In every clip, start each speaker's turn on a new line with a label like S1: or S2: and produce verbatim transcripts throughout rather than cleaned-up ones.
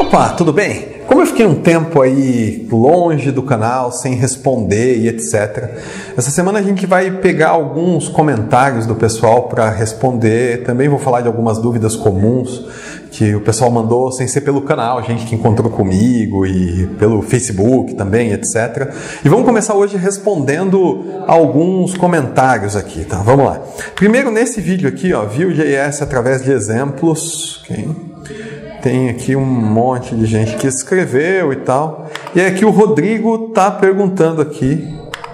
S1: Opa, tudo bem? Como eu fiquei um tempo aí longe do canal, sem responder e etcétera, essa semana a gente vai pegar alguns comentários do pessoal para responder. Também vou falar de algumas dúvidas comuns que o pessoal mandou sem ser pelo canal, gente que encontrou comigo e pelo Facebook também, etcétera. E vamos começar hoje respondendo alguns comentários aqui, tá? Vamos lá. Primeiro, nesse vídeo aqui, ó, Vue.js através de exemplos. Okay? Tem aqui um monte de gente que escreveu e tal. E aqui o Rodrigo tá perguntando aqui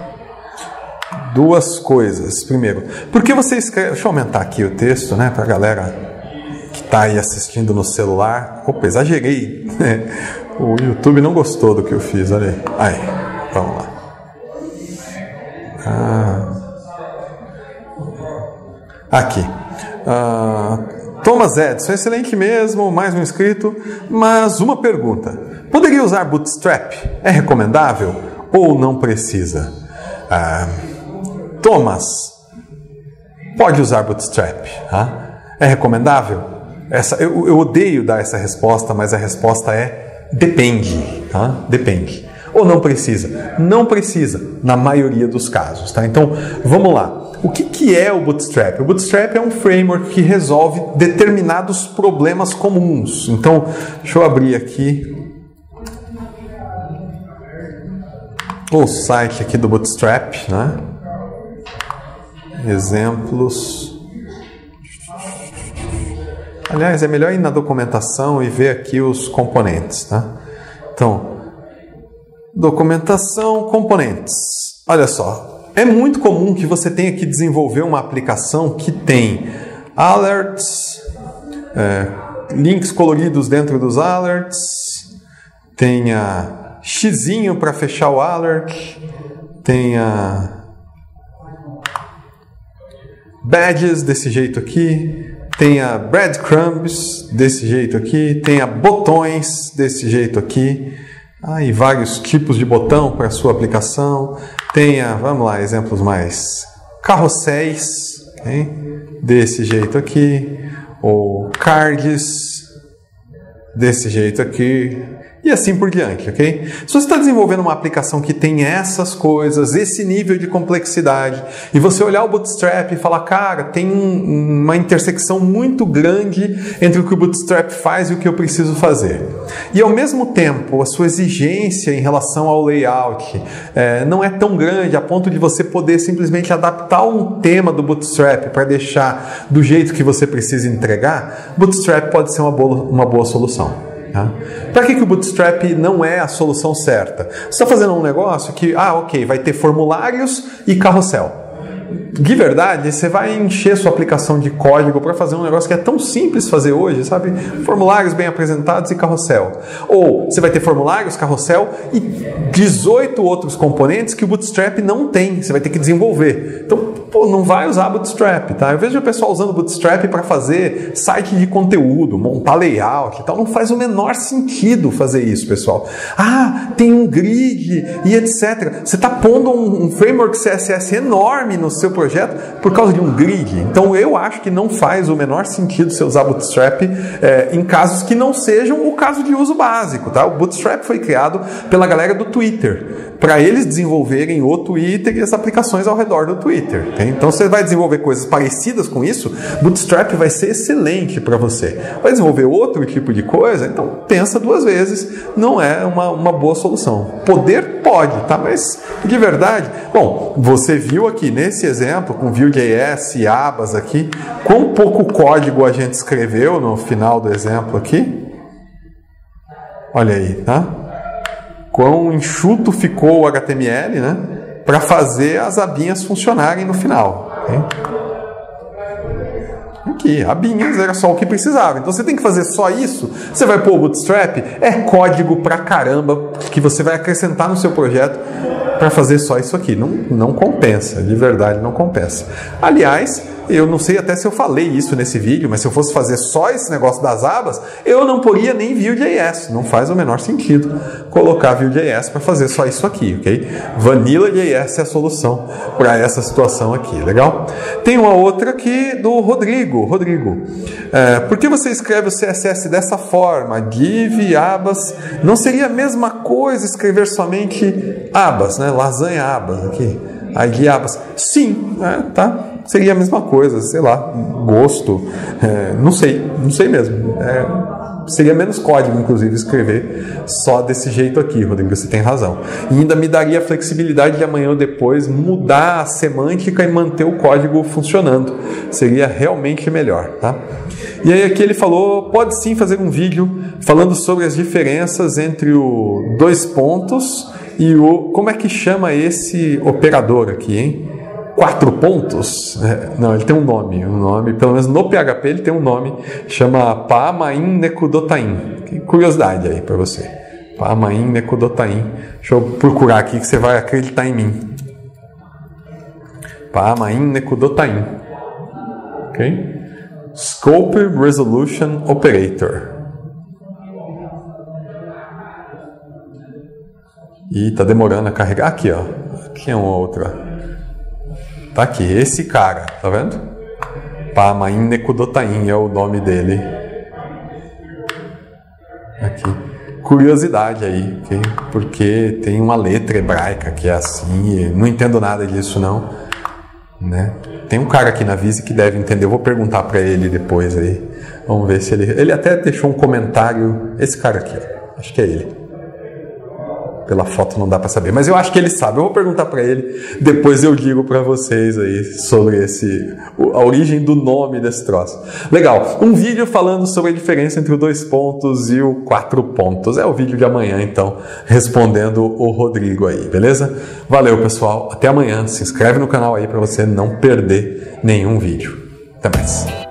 S1: duas coisas. Primeiro, por que você escreve... Deixa eu aumentar aqui o texto, né, pra galera que tá aí assistindo no celular. Opa, exagerei. O YouTube não gostou do que eu fiz, olha aí. Aí, vamos lá. Ah. Aqui. Ah... Thomas Edson, excelente mesmo, mais um inscrito, mas uma pergunta. Poderia usar Bootstrap? É recomendável ou não precisa? Ah, Thomas, pode usar Bootstrap. Tá? É recomendável? Essa, eu, eu odeio dar essa resposta, mas a resposta é depende. Tá? Depende. Ou não precisa? Não precisa, na maioria dos casos. Tá? Então, vamos lá. O que, que é o Bootstrap? O Bootstrap é um framework que resolve determinados problemas comuns. Então, deixa eu abrir aqui o site aqui do Bootstrap, né? Exemplos. Aliás, é melhor ir na documentação e ver aqui os componentes, tá? Então, documentação, componentes. Olha só. É muito comum que você tenha que desenvolver uma aplicação que tem alerts, é, links coloridos dentro dos alerts, tenha xizinho para fechar o alert, tenha badges desse jeito aqui, tenha breadcrumbs desse jeito aqui, tenha botões desse jeito aqui. Ah, e vários tipos de botão para a sua aplicação. Tenha, vamos lá, exemplos mais carrosséis, okay? Desse jeito aqui, ou cards desse jeito aqui, e assim por diante, ok? Se você está desenvolvendo uma aplicação que tem essas coisas, esse nível de complexidade, e você olhar o Bootstrap e falar, cara, tem um, uma intersecção muito grande entre o que o Bootstrap faz e o que eu preciso fazer. E ao mesmo tempo, a sua exigência em relação ao layout é, não é tão grande a ponto de você poder simplesmente adaptar um tema do Bootstrap para deixar do jeito que você precisa entregar, Bootstrap pode ser uma boa, uma boa solução. Tá? Para que, que o Bootstrap não é a solução certa? Você está fazendo um negócio que, ah, ok, vai ter formulários e carrossel. De verdade, você vai encher sua aplicação de código para fazer um negócio que é tão simples fazer hoje, sabe? Formulários bem apresentados e carrossel. Ou você vai ter formulários, carrossel e dezoito outros componentes que o Bootstrap não tem. Você vai ter que desenvolver. Então, pô, não vai usar Bootstrap, tá? Eu vejo o pessoal usando Bootstrap para fazer site de conteúdo, montar layout e tal. Não faz o menor sentido fazer isso, pessoal. Ah, tem um grid e etcétera. Você está pondo um, um framework C S S enorme no seu projeto por causa de um grid. Então eu acho que não faz o menor sentido você usar Bootstrap é, em casos que não sejam o caso de uso básico, tá? O Bootstrap foi criado pela galera do Twitter para eles desenvolverem o Twitter e as aplicações ao redor do Twitter. Tá? Então você vai desenvolver coisas parecidas com isso, Bootstrap vai ser excelente para você. Vai desenvolver outro tipo de coisa, então pensa duas vezes, não é uma, uma boa solução. Poder pode, tá? Mas de verdade, bom, você viu aqui nesse exemplo com Vue.js e abas aqui, quão pouco código a gente escreveu no final do exemplo aqui. Olha aí, tá? Quão enxuto ficou o H T M L, né? Para fazer as abinhas funcionarem no final. Okay? Aqui, abinhas era só o que precisava. Então você tem que fazer só isso. Você vai pôr o Bootstrap, é código pra caramba que você vai acrescentar no seu projeto para fazer só isso aqui. Não, não compensa, de verdade não compensa. Aliás, Eu não sei até se eu falei isso nesse vídeo, mas se eu fosse fazer só esse negócio das abas, eu não poria nem Vue.js. Não faz o menor sentido colocar Vue.js para fazer só isso aqui, ok? Vanilla.js é a solução para essa situação aqui, legal? Tem uma outra aqui do Rodrigo. Rodrigo, é, por que você escreve o C S S dessa forma? Div, abas, não seria a mesma coisa escrever somente abas, né? Lasanha abas aqui. I D abas. Sim, é, tá? Seria a mesma coisa, sei lá, gosto, é, não sei, não sei mesmo. É, seria menos código, inclusive, escrever só desse jeito aqui, Rodrigo, você tem razão. E ainda me daria a flexibilidade de amanhã ou depois mudar a semântica e manter o código funcionando. Seria realmente melhor, tá? E aí aqui ele falou, pode sim fazer um vídeo falando sobre as diferenças entre o dois pontos e o... Como é que chama esse operador aqui, hein? Quatro pontos? É, não, ele tem um nome, um nome, pelo menos no P H P ele tem um nome, chama Paamain Nekudotain. Que curiosidade aí para você. Paamain Nekudotain. Deixa eu procurar aqui que você vai acreditar em mim. Paamain Nekudotain. Ok? Scope Resolution Operator. E tá demorando a carregar. Aqui, ó. Aqui é uma outra. Tá aqui, esse cara, tá vendo? Paamain Nekudotain é o nome dele. Aqui. Curiosidade aí, okay? Porque tem uma letra hebraica que é assim, não entendo nada disso não, né? Tem um cara aqui na Vise que deve entender, eu vou perguntar para ele depois aí. Vamos ver se ele... Ele até deixou um comentário, esse cara aqui, ó. Acho que é ele. Pela foto não dá para saber, mas eu acho que ele sabe. Eu vou perguntar para ele, depois eu digo para vocês aí sobre esse, a origem do nome desse troço. Legal, um vídeo falando sobre a diferença entre o dois pontos e o quatro pontos. É o vídeo de amanhã, então, respondendo o Rodrigo aí, beleza? Valeu, pessoal. Até amanhã. Se inscreve no canal aí para você não perder nenhum vídeo. Até mais.